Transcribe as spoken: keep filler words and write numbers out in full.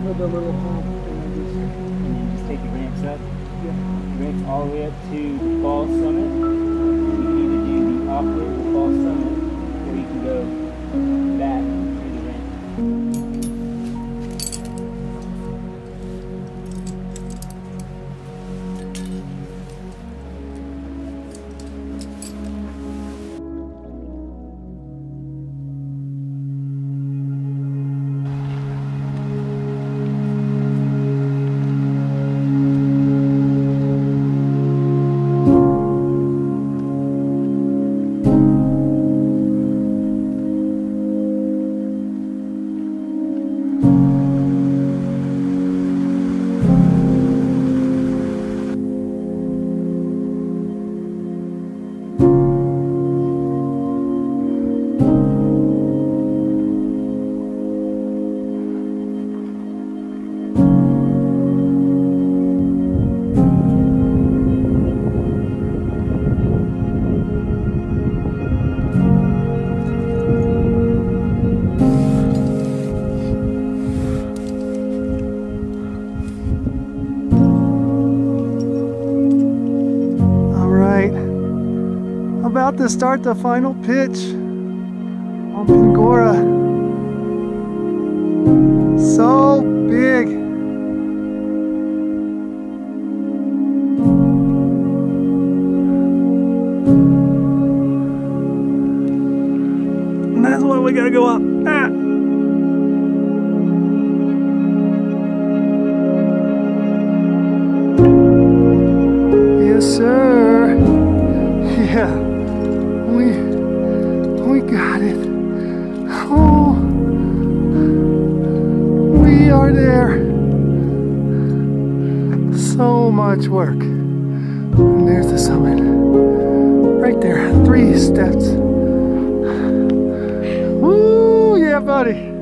with the little hump and then just, and then just take the ramps up. yeah. The ramps all the way up to the fall summit. You can either do the off-road, the fall summit, or you can go back through the ramp. About to start the final pitch on Pingora. So big. And that's why we gotta go up. Ah. Yes, sir. Yeah. We, we got it. Oh, we are there. So much work. And there's the summit. Right there, three steps. Woo, yeah, buddy.